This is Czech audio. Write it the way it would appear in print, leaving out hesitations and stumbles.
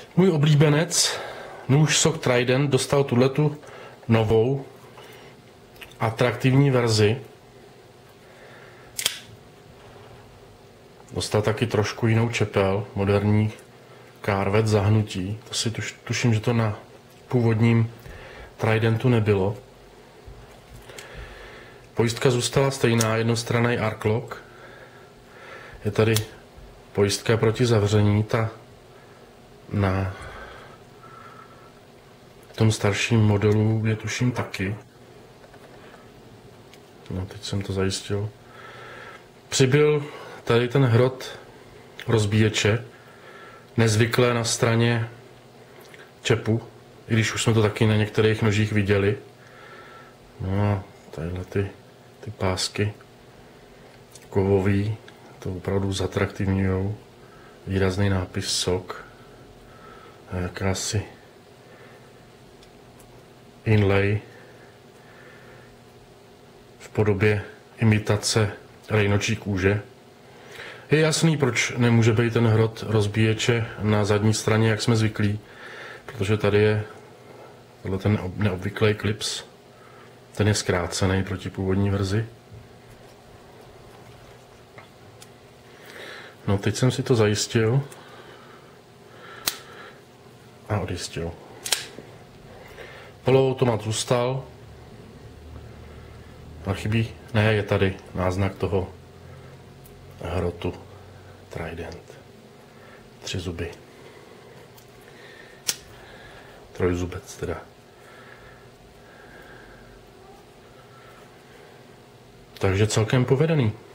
Můj oblíbenec, nůž SOG Trident, dostal tuhletu novou, atraktivní verzi. Dostal taky trošku jinou čepel, moderní kárvet zahnutí. To si tuším, že to na původním Tridentu nebylo. Pojistka zůstala stejná, jednostranný arc lock. Je tady pojistka proti zavření, ta na tom starším modelu je tuším taky. No, teď jsem to zajistil. Přibyl tady ten hrot rozbíječe, nezvyklé na straně čepu, i když už jsme to taky na některých nožích viděli. No a tadyhle ty pásky kovový, to opravdu zatraktivňujou. Výrazný nápis SOG a jakási inlay v podobě imitace rejnočí kůže. Je jasný, proč nemůže být ten hrot rozbíječe na zadní straně, jak jsme zvyklí, protože tady je ten neobvyklý klips, ten je zkrácený proti původní verzi. No, teď jsem si to zajistil a odjistil. Poloautomat zůstal a chybí, ne, je tady náznak toho hrotu Trident. 3 zuby. Trojzubec teda. Takže celkem povedený.